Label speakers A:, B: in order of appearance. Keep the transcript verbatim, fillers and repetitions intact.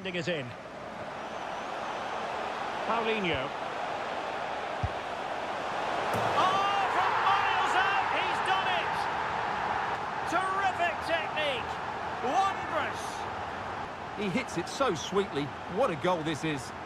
A: sending it in. Paulinho. Oh, from miles out, he's done it! Terrific technique! Wondrous!
B: He hits it so sweetly. What a goal this is.